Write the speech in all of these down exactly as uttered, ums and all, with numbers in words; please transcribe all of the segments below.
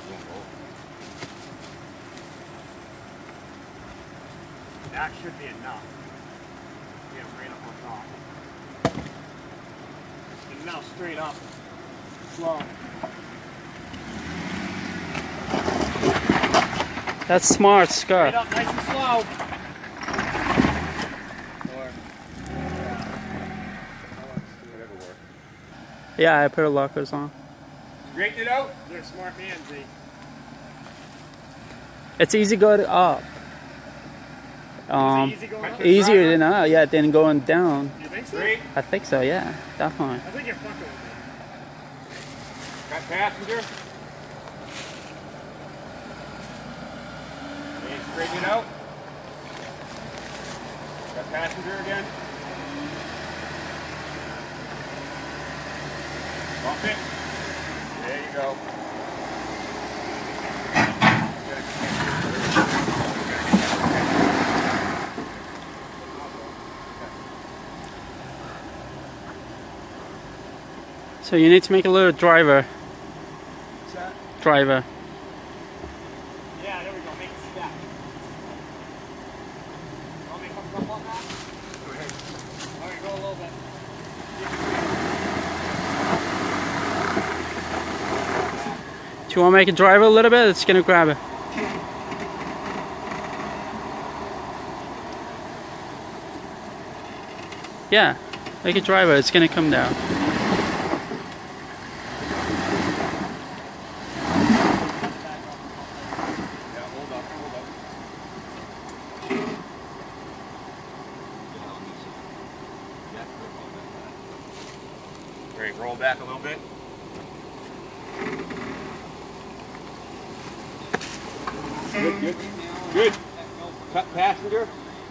That should be enough. Get it right up on top. And now straight up. Slow. That's smart, Scott. Straight up, nice and slow. Yeah, I put lockers on. Straighten it out. You're a smart man, Z. It's easy going up. Um, Is it easy going up? easier than uh, yeah, than going down. You think so? Straight. I think so. Yeah, definitely. I think you're fucking with me. Got passenger. Okay, straighten it out. Got passenger again. Bump it. There you go. So you need to make a little driver. What's that? Driver. Yeah, there we go. Make it step. Want me to come up on that? Go ahead. Alright, go a little bit. Do you want to make it driver a little bit? It's gonna grab it. Yeah, make it driver. It's gonna come down. Great, roll back a little bit. Good, good, good. Cut passenger.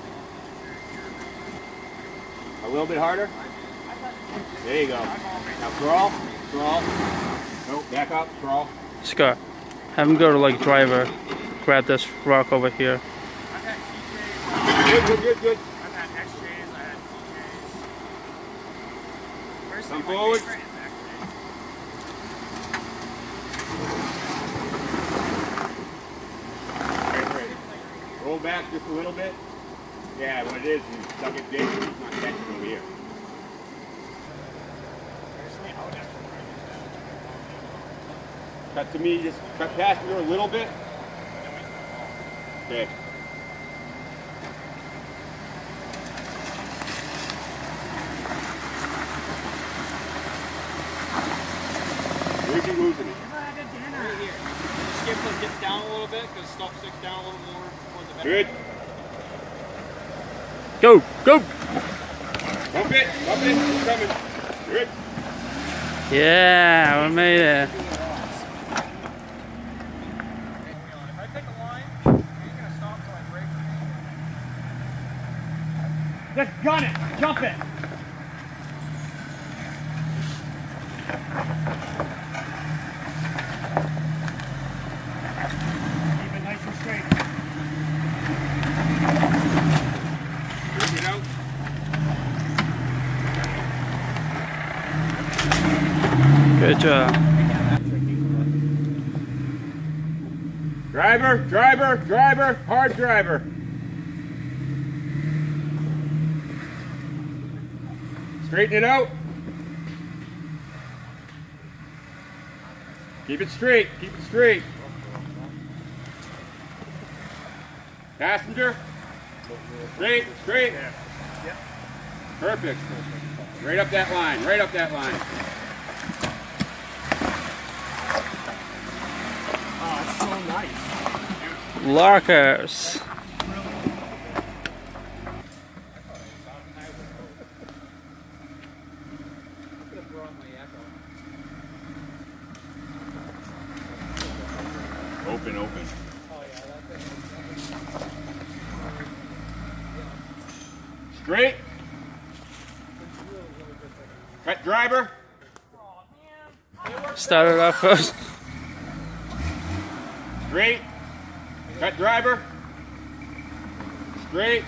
A little bit harder. There you go. Now crawl, crawl. No, back up, crawl. Scott, have him go to like driver. Grab this rock over here. I've had T Js. Good, good, good, good. I've had X Js. I had T Js. Personally, Come my forward. favorite is X Js. Roll back just a little bit. Yeah, what it is, you stuck it deep, it's not catching over here. Personally, I would have to Cut to me, just cut passenger a little bit. Okay. Where's he losing it? Right here. Skip it gets down a little bit because stuff sticks down a little more towards the back. Good. Go, go. Bump it, bump it, it's coming. Good. Yeah, we made it. If I pick a line, you're gonna stop till I break. Just gun it. Jump it. Keep it nice and straight. Straighten it out. Good job. Driver, driver, driver, hard driver. Straighten it out. Keep it straight, keep it straight. Passenger. Straight, straight. Yep. Perfect. Right up that line, right up that line. Oh, it's so nice. Lockers. Open, open. Straight. Cut driver. Started off first. Straight. Cut driver. Straight.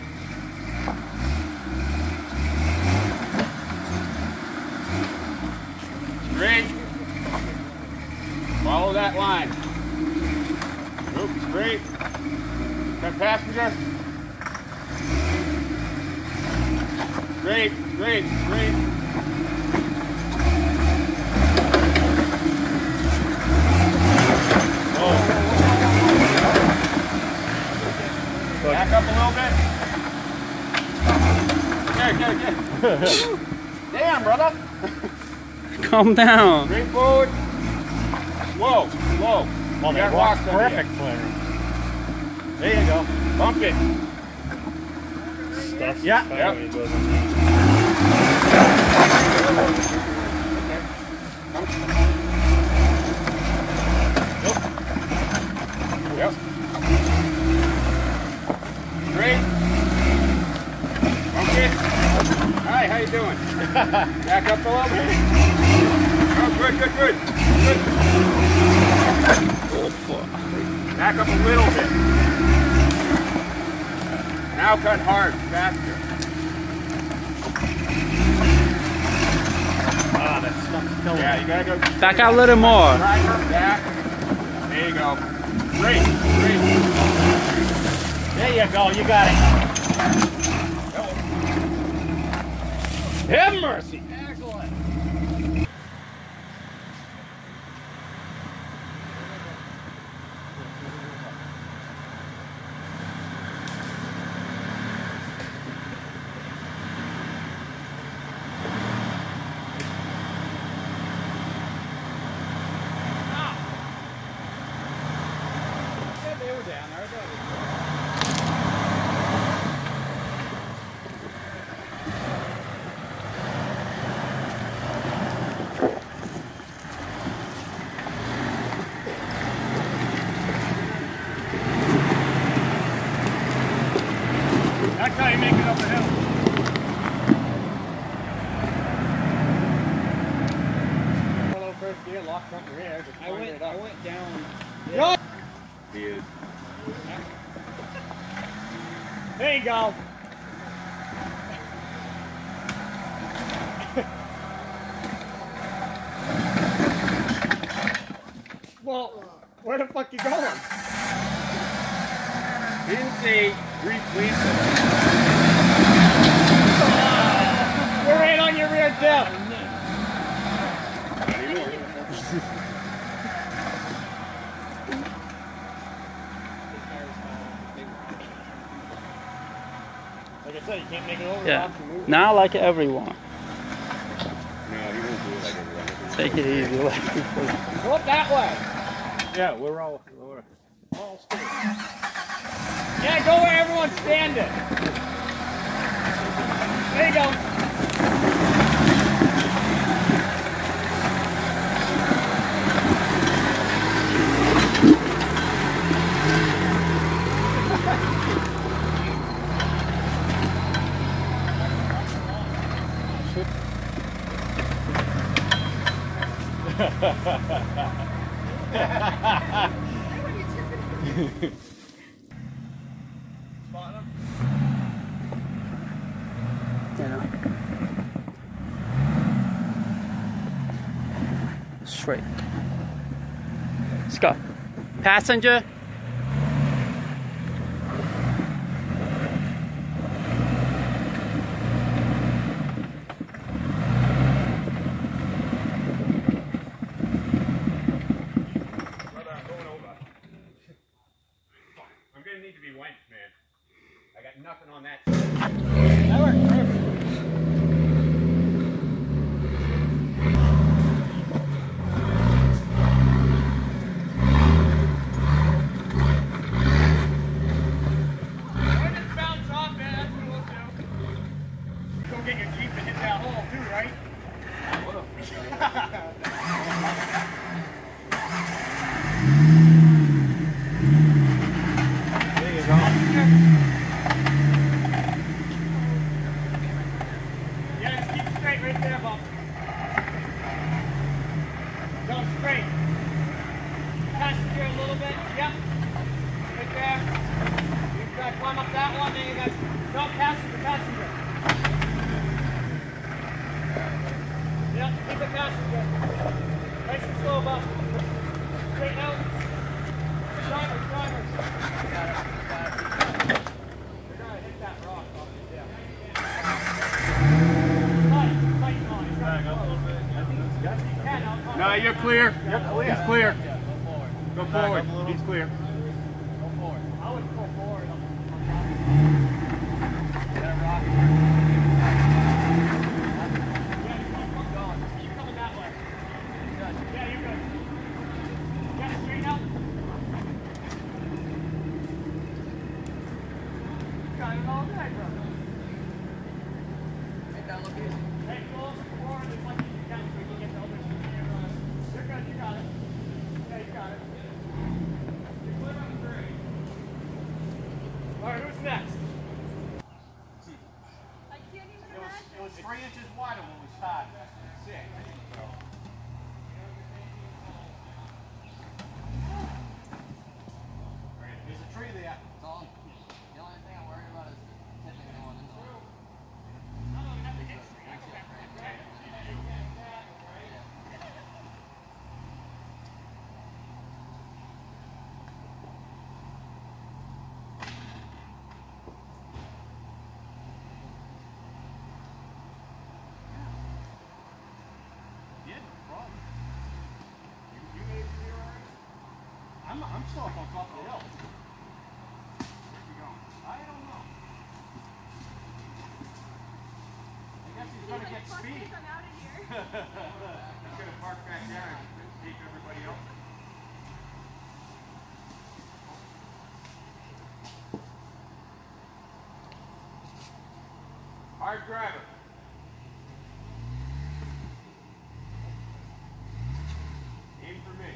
Straight. Follow that line. Great. Got passenger. Great, great, great. Oh. Back up a little bit. There, there, there. Damn, brother. Calm down. Straight forward. Slow, slow. Well, You that got rock's rocks under perfect clearance. There you go. Bump it. Stuff's Yeah, fine yep. when he goes in there. Yep. Great. Bump it. Hi, how you doing? Back up a little bit. Oh, good, good, good. Good. Oh, fuck. Back up a little bit. Now cut hard, faster. Ah, that stuff's killing Yeah, me. you gotta go. Back out a little more. Driver, back. There you go. Great, great. There you go, you got it. Have mercy. Excellent. Yeah, they were down there. I thought That's how you make it up the hill. Little first gear, lock front and rear. Just I wind went, it up. I went down. He is. There you go. Well, where the fuck you going? Didn't say retweet. You're right on your rear diff. Like I said, you can't make it over. Yeah. Off the move. Not like everyone. No, he won't do it like everyone. Take it easy. Like Go up that way. Yeah, we're all. We're, All straight. Yeah, go where everyone's standing. There you go. you know. Straight. Let's go. Passenger. brother, I'm going over. I'm gonna need to be wenched, man. I got nothing on that. That worked perfect. Or just bounce off, man. That's what we'll do. Don't get your Jeep to hit that hole too, right? There you go. Yeah, just keep straight right there, Bob. Go straight. Passenger a little bit. Yep. Right there. You gotta climb up that one, then you got no passenger, passenger. Yep, keep it passenger. Nice and slow, Bob. Straight out. Drivers, drivers. No, you're clear. You're clear. He's clear. Go Go forward. forward. He's clear. Go forward. I would go forward. That rock. Keep going. Keep coming that way. Good. Yeah, you're good. Yeah, straight out. Got it all day, brother. Make that look easy. Hey, go forward as much as you can so we can get the other camera. You're good, you got it. Yeah, you got it. You're clear on three. Alright, who's next? I can't even It was, imagine. it was three inches wider when we started. Six. So. Alright, there's a tree there. It's all, the only thing I'm worried about is tipping going into it. Did? Wrong. You, you made it here already? I'm, I'm still up on top of the hill. Where's he going? I don't know. I guess he's, He's gonna like, get fuck speed. this, I'm out of here. He's gonna park back there and take everybody else. Hard driver. Aim for me.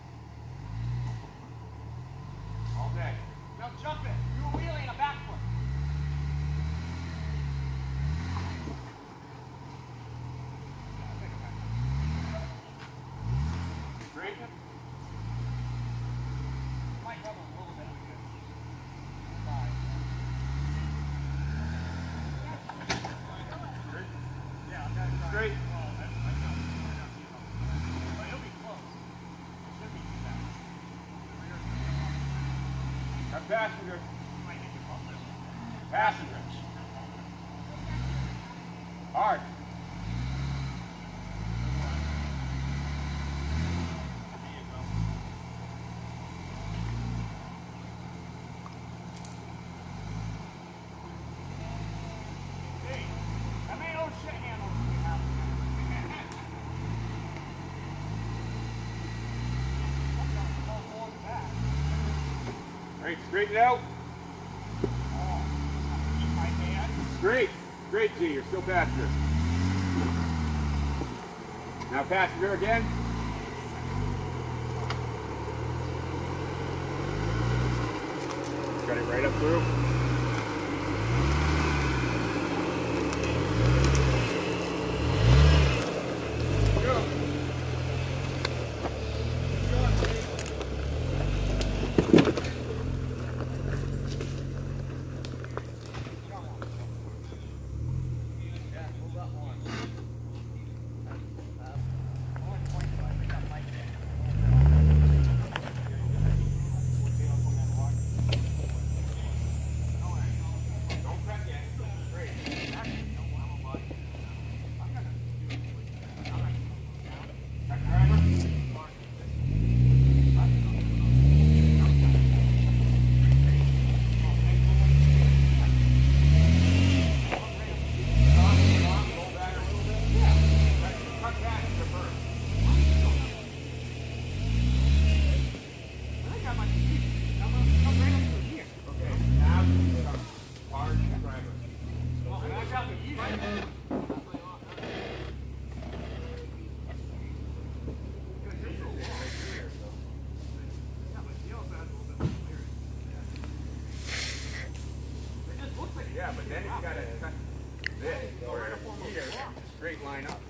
All day. Now jump it. Do a wheelie and a back foot. Straighten it. Might rub a little bit. Yeah, I'm gonna try. Straight. Well, I, I know. But it'll be close. It should be too bad. Our passenger. Might need to bump this. Passenger. Hard. There you go. Hey, how many old shit handles do we have? I'm gonna fall forward and back. Right, straighten it out. Oh, keep my hand. Straight. Straight, G. You're still passenger. Now passenger again. Got it right up through. Go. Don't cut yet. Straight. Truck driver. Yeah, but then it's got to cut this or here, straight line up.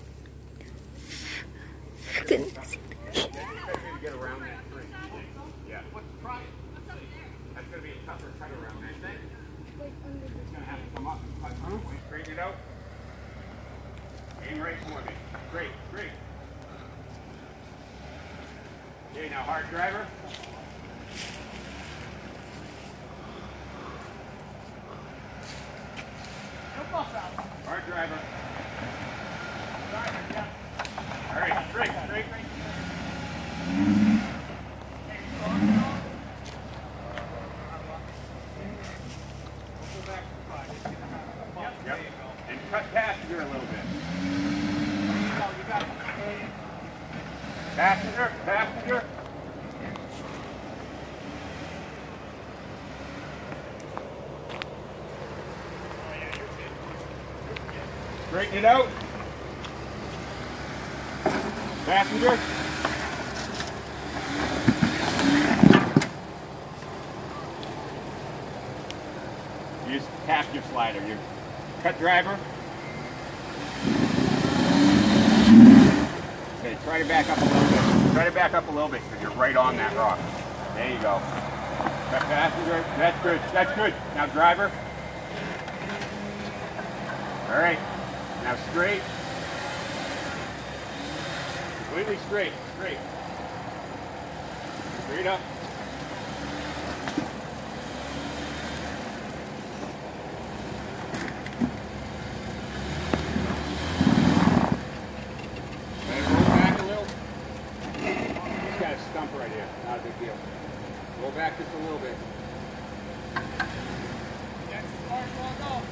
Then you gotta get around that tree. Yeah. What's the problem? That's gonna be a tougher cut around that thing. It's gonna have to come up and cut through. Straighten it out. Aim right for me. Great, great. Okay, now hard driver. Hard driver. Driver, yeah. All right, straight, straight. Passenger, passenger. Straighten it out. Passenger. You just tap your slider. You cut driver. Okay, try to back up a little bit. Try to back up a little bit because you're right on that rock. There you go. Cut passenger. That's good. That's good. Now driver. All right. Now straight. Completely straight. Straight. Straight up. Okay, roll back a little. Just got a stump right here. Not a big deal. Roll back just a little bit. That's as far as we'll go.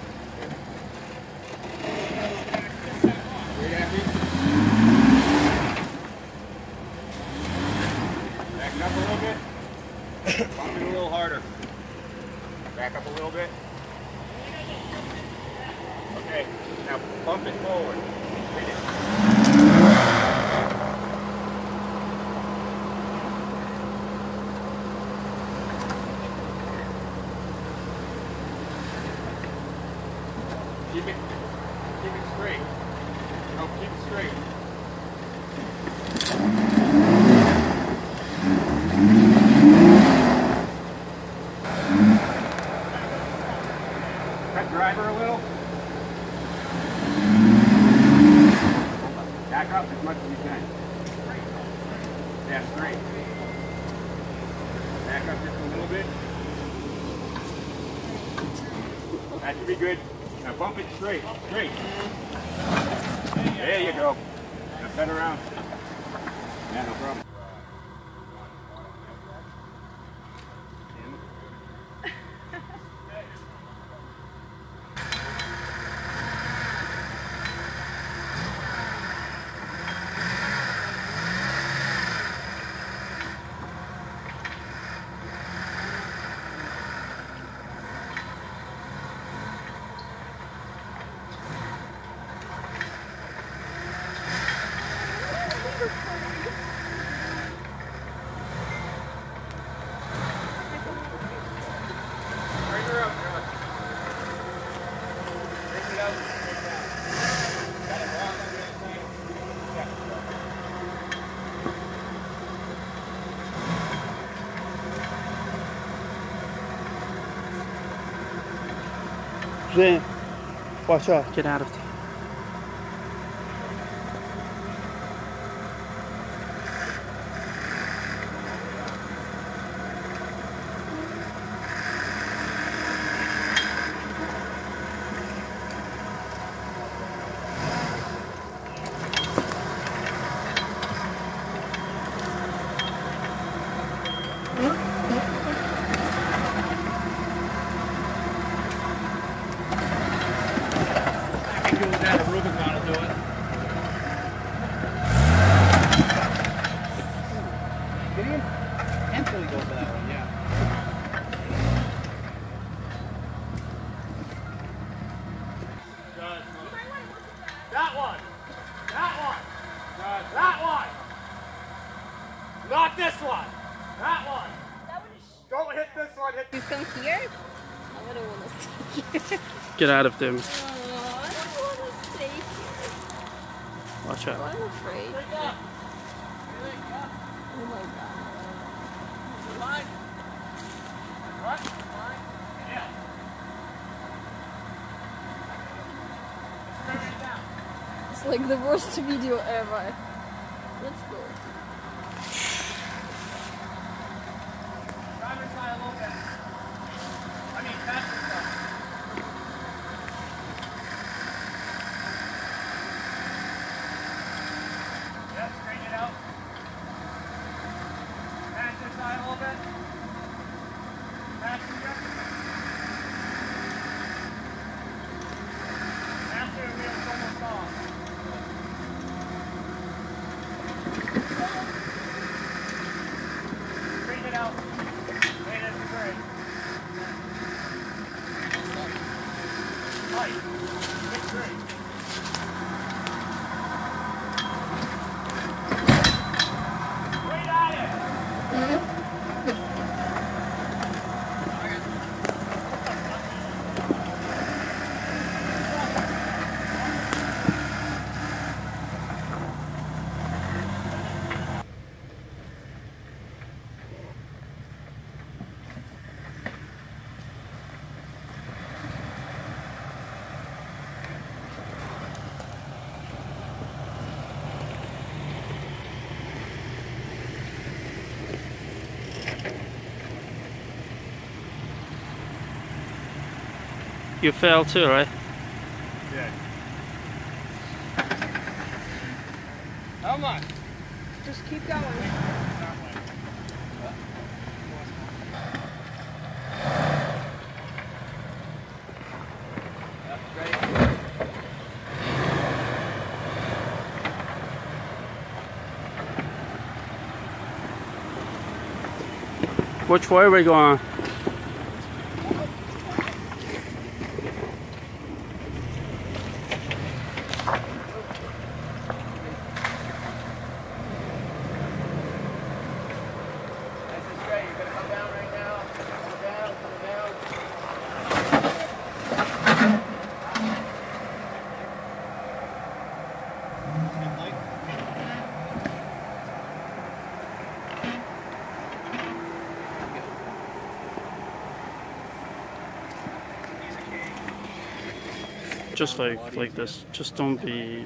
Straight at me. Back up a little bit. Bump it a little harder. Back up a little bit. Okay, now bump it forward. Hit it. Keep it, keep it straight. No, keep it straight. Cut driver a little. Back up as much as you can. Yeah, straight. Back up just a little bit. That should be good. Now bump it straight, straight. There you go. Now turn around. Yeah, no problem. Zé, watch out, get out of there. That one. That one. That one. Not this one. That one. Don't hit this one. Hit Please come here. I don't want to stay here. Get out of them. Oh, I don't want to stay here. Watch Oh, out. I'm afraid. Straight up. Oh my god. Line. What? Line. Yeah. Straight right down. It's like the worst video ever. Let's go. Driver's side a little bit. I mean, passenger side. Yeah, straighten it out. Passenger side a little bit. Passenger. Passenger wheel's almost off. You failed too, right? Yeah. How much? Just keep going. Which way are we going? Just like like this. Just don't be.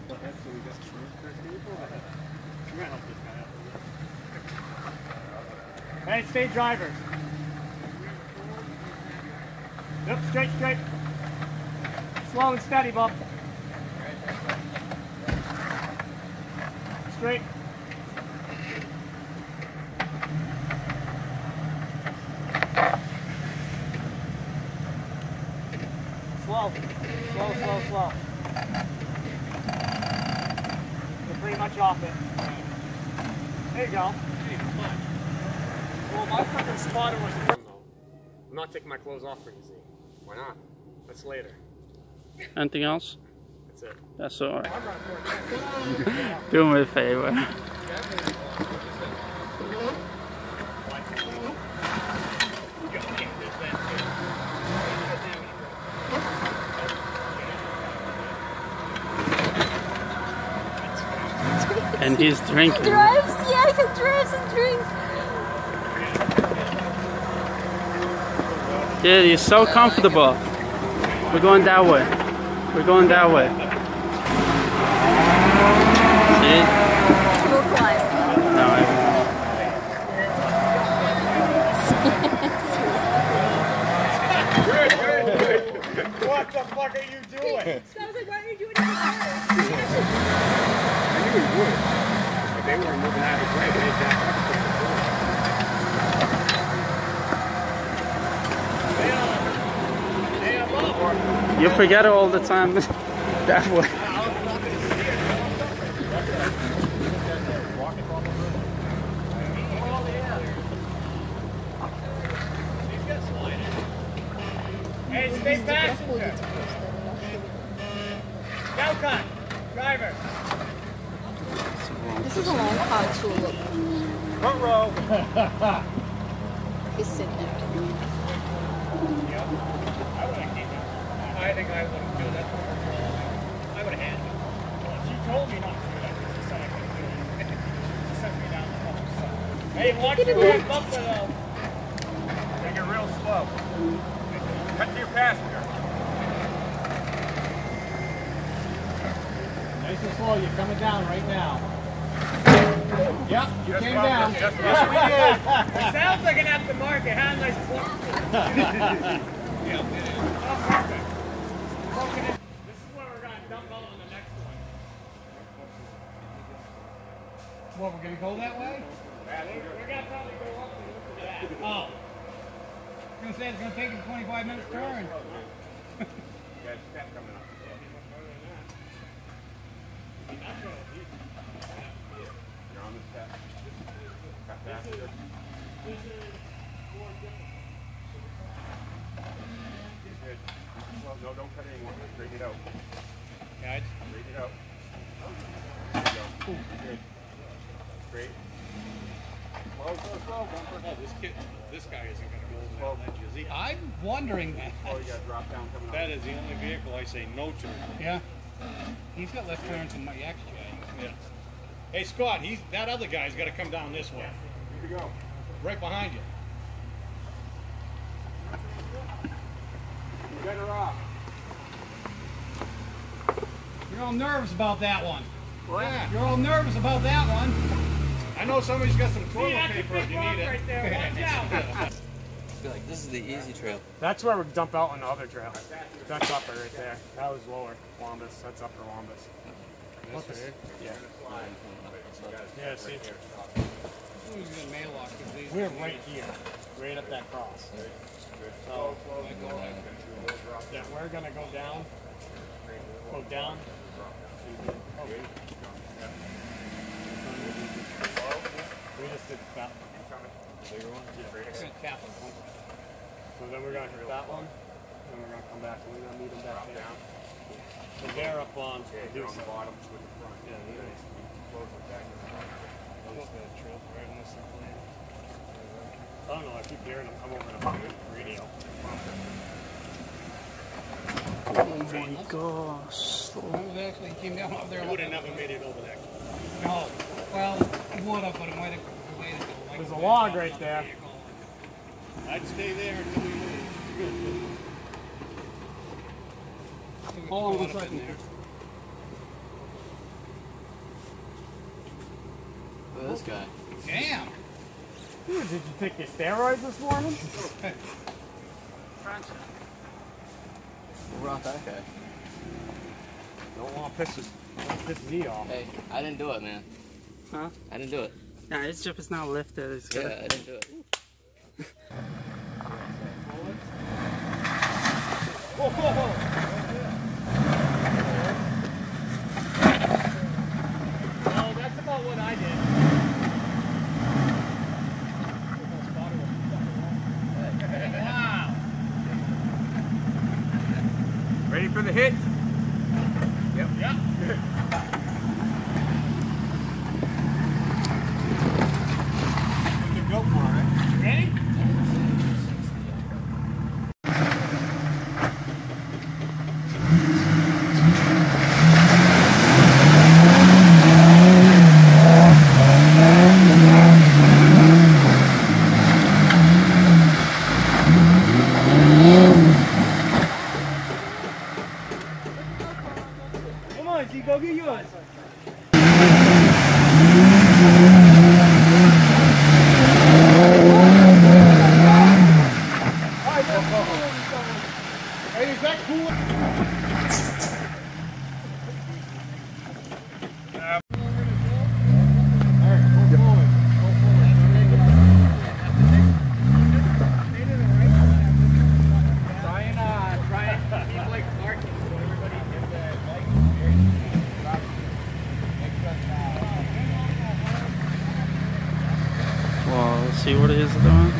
Hey, stay drivers. Yep, straight, straight. Slow and steady, Bob. Straight. Slow. Slow, slow, slow. You're pretty much off it. There you go. Well, my fucking spotter was though. I'm not taking my clothes off for easy. Why not? That's later. Anything else? That's it. That's all right. Do me a favor. And he's drinking. Drives? Yeah, he drives and drinks. Dude, he's so comfortable. We're going that way. We're going that way. See? Go quiet. No, I What the fuck are you doing? Sounds like, why are you doing it? I knew he would. But they weren't moving out of his way. They did that. You forget it all the time. That way. Hey, stay passenger. Calcott, driver. This is a long car too. Look, Front row. he's sitting there. I think I wouldn't do that. I would have handled it. She told me not to do that. She said I couldn't do it. She sent me down the whole side. Hey, watch your back bumper though. Take it real slow. Cut to your passenger. Nice and slow, you're coming down right now. Yep, you Just came bumped down. it, just bumped it. It sounds like an aftermarket. Had a nice plug. Yeah, it is. Oh, perfect. Broken in. This is where we're going to dump out on the next one. What, we're gonna go that way? We're going to probably go up and look at that. Oh. I was gonna say it's gonna take a twenty-five minute turn. You got a step coming up. You're on the step. Cut passenger. Good. Well, no, don't cut anymore. Straighten it out. Guys. Straighten it out. There you go. Good. Straight. Slow, slow, slow. Bumper. Oh, this kid, this guy isn't gonna go Well, that ledge, is he? I'm wondering that. Oh, you got a drop down coming up. That is the only vehicle I say no to. Yeah. He's got less clearance than my X J. Yeah. Hey Scott, he's that other guy's got to come down this way, Here we go. right behind you. Better off. You're all nervous about that one. What? You're all nervous about that one. I know somebody's got some See, toilet that's a paper big if you rock need it. right there. Watch out. feel like this is the easy trail. That's where we dump out on the other trail. That's upper right there. That was lower Wombus. That's upper Wombus. Look at it. Yeah. Yeah, see? We're right here. Right up that cross. So, yeah, we're going to go down. Go down. Oh, wait. We just did that one. Bigger one? Yeah. So then we're going to hit that one. Then we're going to come back and we're going to meet them back there. So they're up on the bottom with the front. Yeah, they're nice. I don't know, I keep hearing them come over the radio. Oh my gosh. It actually came down up there. You would have never made it over there. No. Well, it would have, but it might have waited. There's a log right there. I'd stay there until we move. Hold on one second. Look at this guy. Damn. Dude, did you take your steroids this morning? Who brought that guy? Don't want to piss, his, don't piss me off. Hey, I didn't do it, man. Huh? I didn't do it. Yeah, his chip is now lifted. It's good. Yeah, I didn't do it. Whoa, whoa, whoa. Well, that's about what I did. Wow. Ready for the hit? Yep. Yep. Go for it. Ready? Come on, Z, go get yours. Hey, is that cool? Try and, uh, try and keep like marking so everybody gets that like. Well, let's see what it is doing.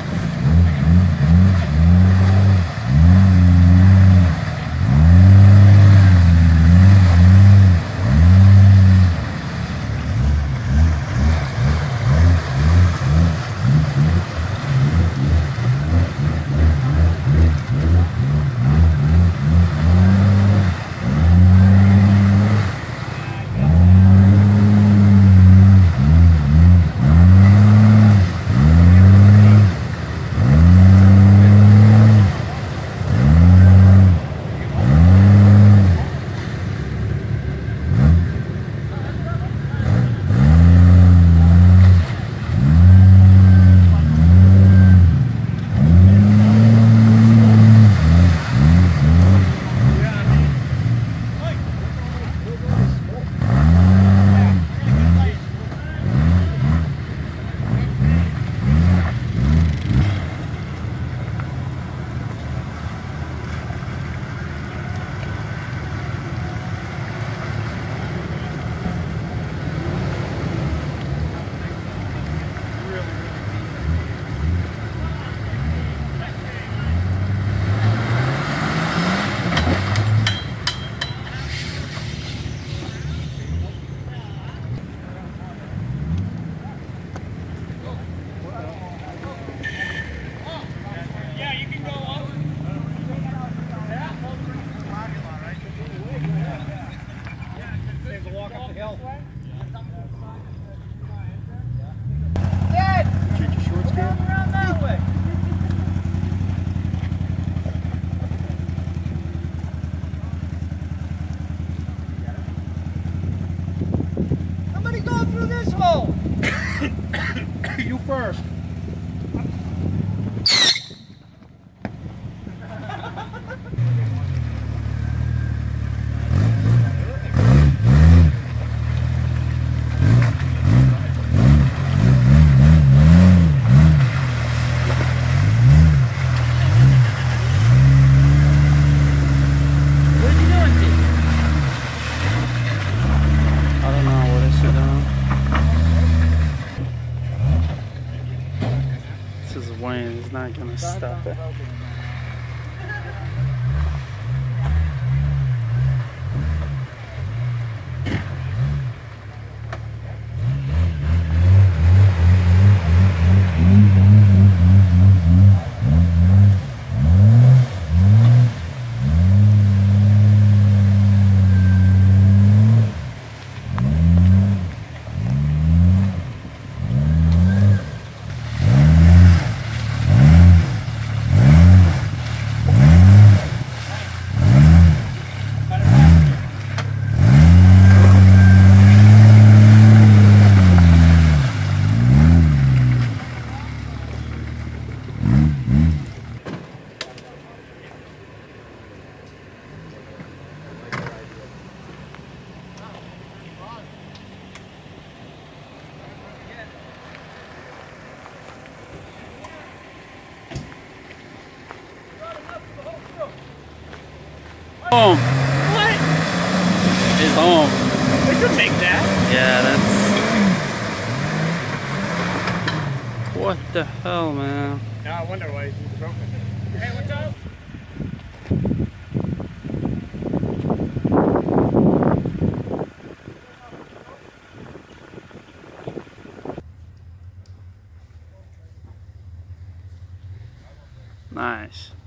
You first. wind is not gonna stop it. Home. What? It's home. We could make that. Yeah, that's. What the hell, man? No, I wonder why he's broken. Hey, what's up? Nice.